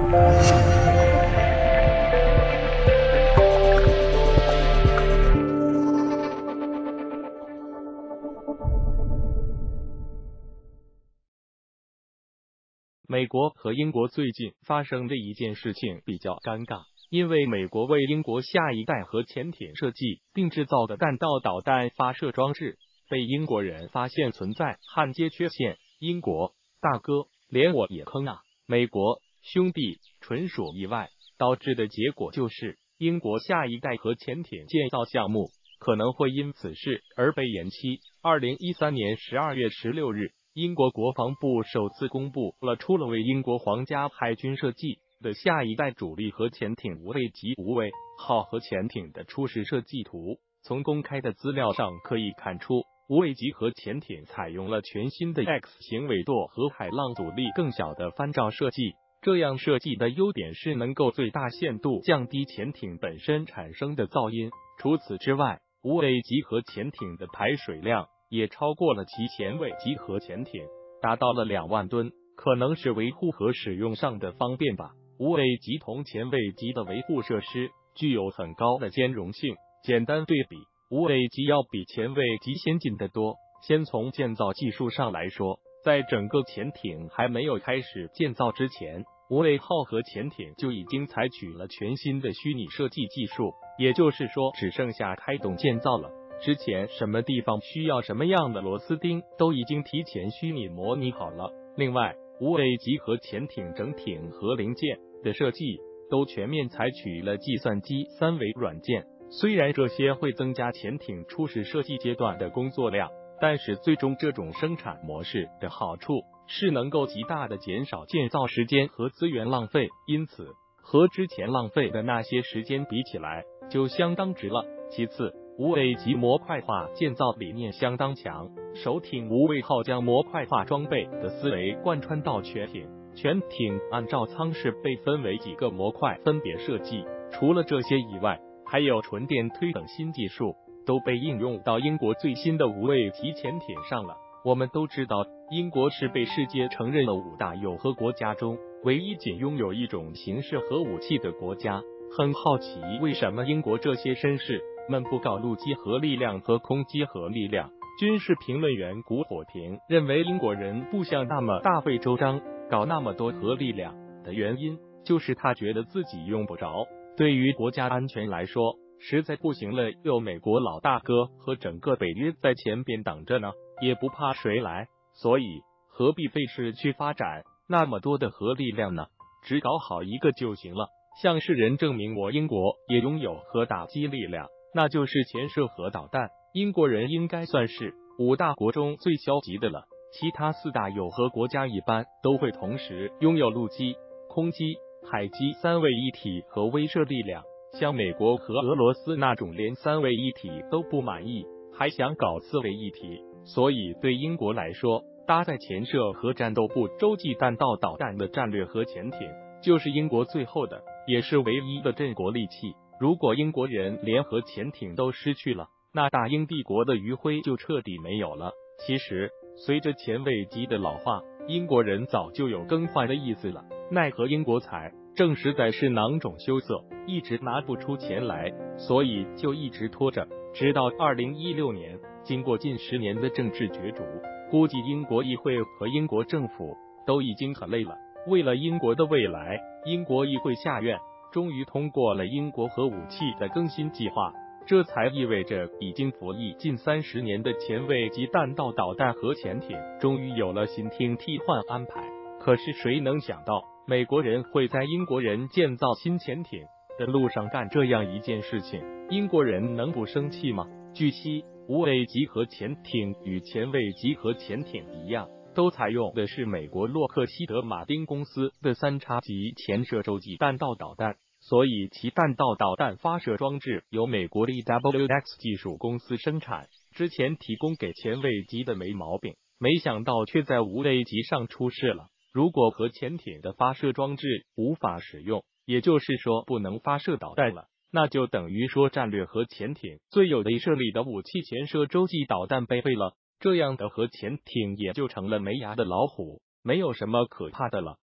美国和英国最近发生的一件事情比较尴尬，因为美国为英国下一代核潜艇设计并制造的弹道导弹发射装置被英国人发现存在焊接缺陷。英国大哥，连我也坑啊！美国兄弟，纯属意外，导致的结果就是英国下一代核潜艇建造项目可能会因此事而被延期。2013年12月16日。英国国防部首次公布了为英国皇家海军设计的下一代主力核潜艇无畏级无畏号核潜艇的初始设计图。从公开的资料上可以看出，无畏级核潜艇采用了全新的 X 型尾舵和海浪阻力更小的帆罩设计。这样设计的优点是能够最大限度降低潜艇本身产生的噪音。除此之外，无畏级核潜艇的排水量也超过了其前卫级核潜艇，达到了2万吨，可能是维护和使用上的方便吧。无畏级同前卫级的维护设施具有很高的兼容性。简单对比，无畏级要比前卫级先进得多。先从建造技术上来说，在整个潜艇还没有开始建造之前，无畏号核潜艇就已经采取了全新的虚拟设计技术，也就是说只剩下开动建造了。之前什么地方需要什么样的螺丝钉都已经提前虚拟模拟好了。另外，无畏级核潜艇整艇和零件的设计都全面采取了计算机3维软件。虽然这些会增加潜艇初始设计阶段的工作量，但是最终这种生产模式的好处是能够极大的减少建造时间和资源浪费，因此和之前浪费的那些时间比起来就相当值了。其次，无畏级模块化建造理念相当强，首艇无畏号将模块化装备的思维贯穿到全艇，全艇按照舱室被分为几个模块分别设计。除了这些以外，还有纯电推等新技术都被应用到英国最新的无畏级潜艇上了。我们都知道，英国是被世界承认的5大有核国家中唯一仅拥有一种形式核武器的国家。很好奇，为什么英国这些绅士们不搞陆基核力量和空基核力量？军事评论员古火平认为，英国人不想那么大费周章搞那么多核力量的原因，就是他觉得自己用不着。对于国家安全来说，实在不行了，有美国老大哥和整个北约在前边挡着呢，也不怕谁来，所以何必费事去发展那么多的核力量呢？只搞好一个就行了。向世人证明我英国也拥有核打击力量，那就是潜射核导弹。英国人应该算是5大国中最消极的了，其他4大有核国家一般都会同时拥有陆基、空基、海基3位一体和威慑力量。像美国和俄罗斯那种连3位一体都不满意，还想搞4位一体，所以对英国来说，搭载潜射和战斗部洲际弹道导弹的战略核潜艇就是英国最后的也是唯一的振国利器。如果英国人连核潜艇都失去了，那大英帝国的余晖就彻底没有了。其实随着前卫级的老化，英国人早就有更换的意思了，奈何英国财政实在是囊肿羞涩，一直拿不出钱来，所以就一直拖着，直到2016年，经过近10年的政治角逐，估计英国议会和英国政府都已经很累了。为了英国的未来，英国议会下院终于通过了英国核武器的更新计划，这才意味着已经服役近30年的前卫级弹道导弹核潜艇终于有了新艇替换安排。可是谁能想到，美国人会在英国人建造新潜艇的路上干这样一件事情？英国人能不生气吗？据悉，无畏级核潜艇与前卫级核潜艇一样，都采用的是美国洛克希德马丁公司的3叉级潜射洲际弹道导弹，所以其弹道导弹发射装置由美国的 EWX 技术公司生产。之前提供给前卫级的没毛病，没想到却在无畏级上出事了。如果核潜艇的发射装置无法使用，也就是说不能发射导弹了，那就等于说战略核潜艇最有威慑力的武器潜射洲际导弹被废了，这样的核潜艇也就成了没牙的老虎，没有什么可怕的了。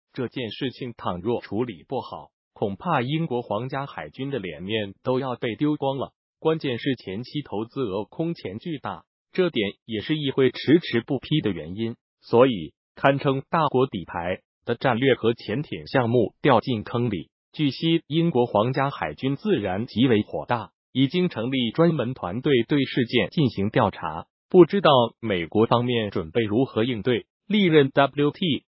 这件事情倘若处理不好，恐怕英国皇家海军的脸面都要被丢光了。关键是前期投资额空前巨大，这点也是议会迟迟不批的原因。所以，堪称大国底牌的战略核潜艇项目掉进坑里。据悉，英国皇家海军自然极为火大，已经成立专门团队对事件进行调查。不知道美国方面准备如何应对。历任 WT